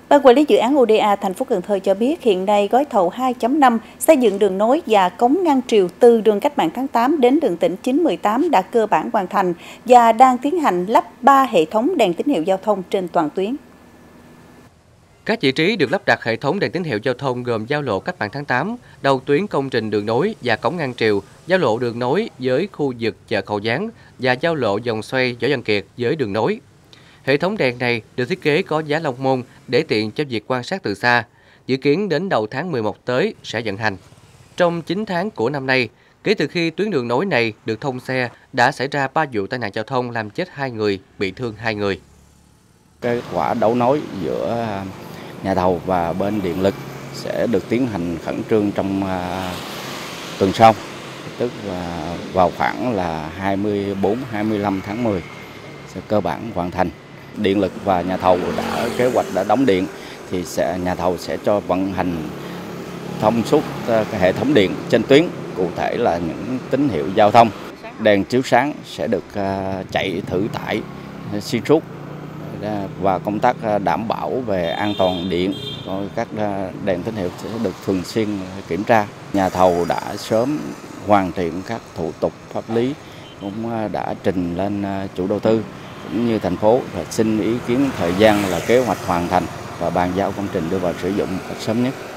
Ban quản lý dự án ODA thành phố Cần Thơ cho biết hiện nay gói thầu 2.5 xây dựng đường nối và cống ngăn triều từ đường Cách mạng tháng 8 đến đường tỉnh 918 đã cơ bản hoàn thành và đang tiến hành lắp 3 hệ thống đèn tín hiệu giao thông trên toàn tuyến. Các vị trí được lắp đặt hệ thống đèn tín hiệu giao thông gồm giao lộ Cách mạng tháng 8, đầu tuyến công trình đường nối và cống ngăn triều, giao lộ đường nối với khu vực chợ Cầu Gián và giao lộ vòng xoay Võ Văn Kiệt với đường nối. Hệ thống đèn này được thiết kế có giá Long Môn để tiện cho việc quan sát từ xa, dự kiến đến đầu tháng 11 tới sẽ vận hành. Trong 9 tháng của năm nay, kể từ khi tuyến đường nối này được thông xe, đã xảy ra 3 vụ tai nạn giao thông làm chết 2 người, bị thương 2 người. Kết quả đấu nối giữa nhà thầu và bên điện lực sẽ được tiến hành khẩn trương trong tuần sau, tức là vào khoảng là 24-25 tháng 10 sẽ cơ bản hoàn thành. Điện lực và nhà thầu đã kế hoạch đã đóng điện thì nhà thầu sẽ cho vận hành thông suốt hệ thống điện trên tuyến, cụ thể là những tín hiệu giao thông, đèn chiếu sáng sẽ được chạy thử tải xuyên suốt và công tác đảm bảo về an toàn điện, các đèn tín hiệu sẽ được thường xuyên kiểm tra. Nhà thầu đã sớm hoàn thiện các thủ tục pháp lý, cũng đã trình lên chủ đầu tư cũng như thành phố và xin ý kiến thời gian là kế hoạch hoàn thành và bàn giao công trình đưa vào sử dụng sớm nhất.